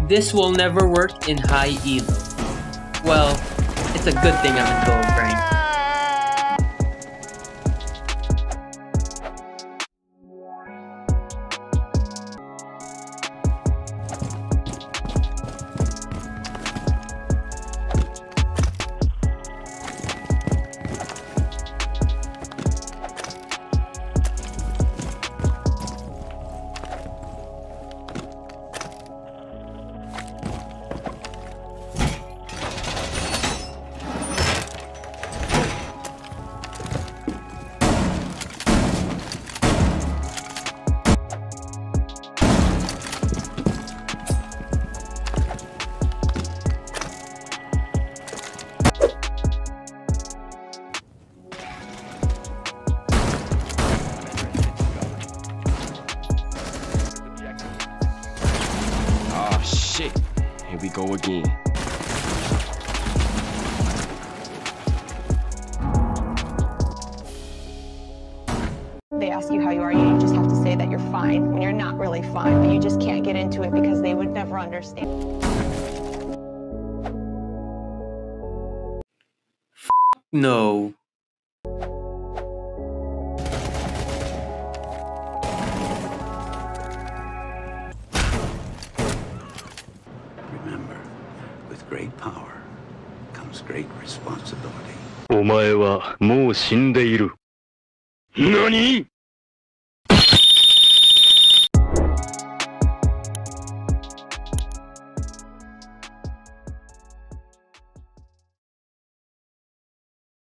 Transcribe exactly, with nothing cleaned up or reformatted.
This will never work in high elo. Well, it's a good thing I'm in gold rank. Shit, here we go again. They ask you how you are, you just have to say that you're fine when you're not really fine, but you just can't get into it because they would never understand. F no. Remember, with great power comes great responsibility. お前はもう死んでいる。何？